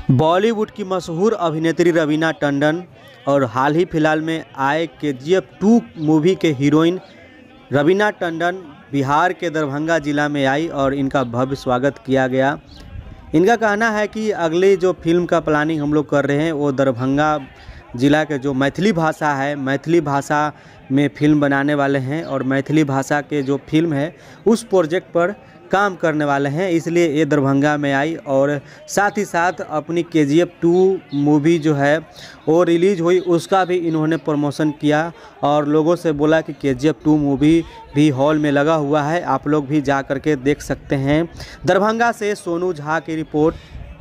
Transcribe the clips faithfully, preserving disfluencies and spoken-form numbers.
बॉलीवुड की मशहूर अभिनेत्री रवीना टंडन और हाल ही फिलहाल में आए K G F two movie के हीरोइन रवीना टंडन बिहार के दरभंगा ज़िला में आई और इनका भव्य स्वागत किया गया। इनका कहना है कि अगली जो फिल्म का प्लानिंग हम लोग कर रहे हैं वो दरभंगा ज़िला के जो मैथिली भाषा है मैथिली भाषा में फिल्म बनाने वाले हैं और मैथिली भाषा के जो फिल्म है उस प्रोजेक्ट पर काम करने वाले हैं, इसलिए ये दरभंगा में आई। और साथ ही साथ अपनी के जी एफ टू मूवी जो है वो रिलीज़ हुई उसका भी इन्होंने प्रमोशन किया और लोगों से बोला कि K G F two movie भी हॉल में लगा हुआ है, आप लोग भी जा कर के देख सकते हैं। दरभंगा से सोनू झा की रिपोर्ट।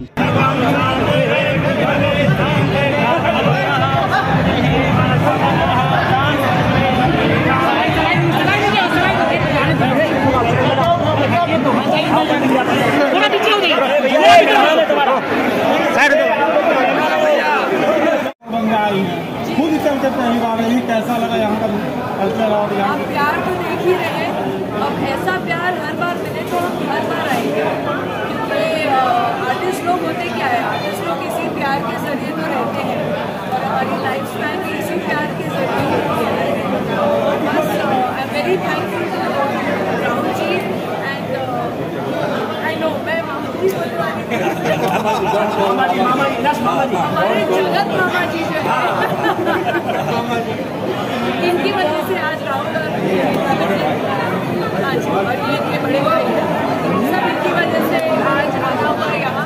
खुद चलते पहली बार है, कैसा लगा यहाँ का कल्चर? और आप प्यार तो देख ही रहे हैं, अब ऐसा प्यार हर बार मिले तो हम हर बार आएंगे, क्योंकि आर्टिस्ट लोग होते क्या है, आर्टिस्ट लोग इसी प्यार के जरिए तो रहते हैं और हमारी लाइफ स्टाइल भी इसी प्यार के जरिए होती है। बस I am very thankful to Rahul ji and I know मैं मामा जी बोलने वाली थी, हमारे जगत मामा जी जो है इनकी वजह से आज राहुल आज और ये इनके बड़े भाई सब इनकी वजह से आज आना हुआ यहाँ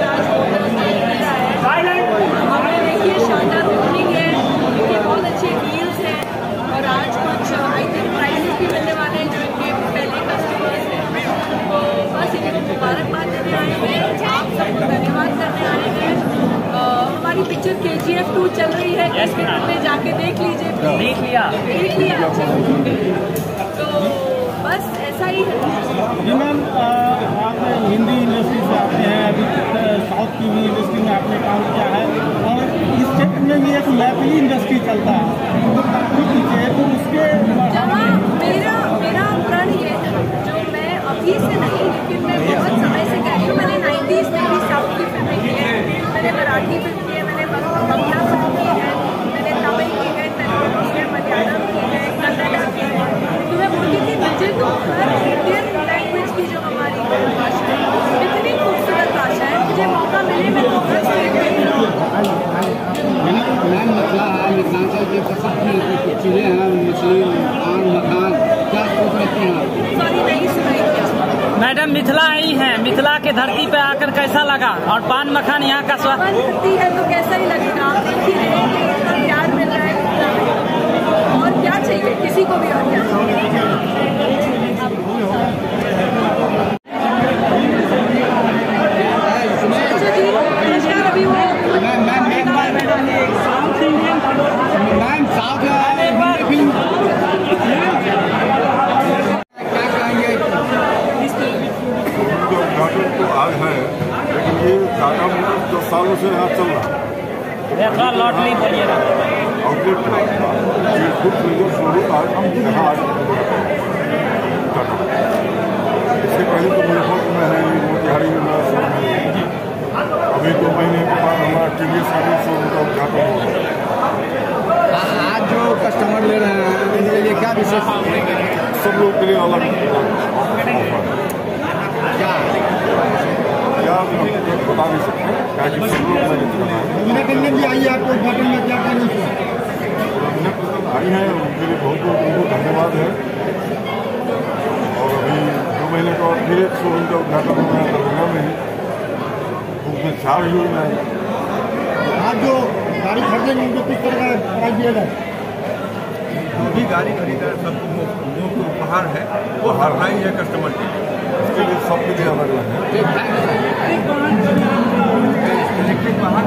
हमने देखिए शानदार ओपनिंग है, इनके बहुत अच्छे डील्स हैं और आज कुछ आई थिंक प्राइजेस भी मिलने वाले हैं जो इनके पहले कस्टमर्स हैं। तो बस इनको मुबारकबाद देने आए हैं, आप सबको धन्यवाद करने आए हैं। हमारी पिक्चर के जी एफ टू चल रही है, इस फिल्म में जाके देख लीजिए। देख लिया देख लिया तो बस ऐसा ही है। जी मैम, आप हिंदी इंडस्ट्री से आते हैं, अभी साउथ की भी इंडस्ट्री में आपने काम किया है और इस क्षेत्र में भी एक मैथिली इंडस्ट्री चलता है तो काफ़ी पीछे है, तो उसके जहाँ मेरा मेरा प्रण ये था जो मैं अभी से नहीं लेकिन मैं बहुत समय से कह रही हूँ, मैंने नाइन्टीज़ में भी साउथ की फिल्में की है, मैंने मराठी फिल्म की है, मैंने बंगला फिल्म की है, मैंने तमिल की है, तेलुगु की है, मलयालम की है, कन्नड़ा की है। तो मैं बोलती थी मुझे तो हर इंडियन लैंग्वेज की जो हमारी भाषा है इतनी खूबसूरत भाषा है, मुझे मौका मिले मैं तो हर स्टेट में मैम मिथिला है, मिथिलांचल के प्रसिद्ध चीज़ें हैं, मुस्लिम पान मखान, क्या सोच रखते हैं आप? सॉरी नहीं सुनाई क्या मैडम मिथिला आई हैं, मिथिला के धरती पे आकर कैसा लगा? और पान मखान यहाँ का स्वाद धरती है तो कैसा ही लगेगा, आप देख ही रहे हैं कि इतना प्यार मिल रहा है और क्या चाहिए किसी को भी और क्या आज है, लेकिन ये टाटा मोटर्स दस सालों से यहाँ चल रहा है। लौट नहीं बोलिएगा आउटलेट ये खुद मेजर शोरूम आज हम यहाँ आज टाटा। इससे पहले तो मुजफ्फरपुर में है, मोतिहारी में मेरा शोरूम है। अभी दो महीने के बाद हमारा टी वी एस का भी शोरूम का उद्घाटन हो गया। आज जो कस्टमर ले रहे हैं इनके लिए क्या विशेष? सब लोग के लिए अलग क्या क्या बता नहीं सकते, क्या कि सब लोग घूमने के लिए भी आइए, आपको उद्घाटन में क्या क्या नहीं आई है, उनके लिए बहुत बहुत उनको धन्यवाद है। और अभी दो महीने के बाद फिर एक शोरूम का उद्घाटन हो रहा है दरभंगा में ही, उसमें चार यूनिट है। आज जो गाड़ी खरीदेंगे उनको किस तरह का प्राइस दिया जाए? जो भी गाड़ी खरीदा है सब जो उपहार है वो सरप्राइज है कस्टमर के लिए, इसके लिए सब कुछ अलग अलग है। इलेक्ट्रिक वाहन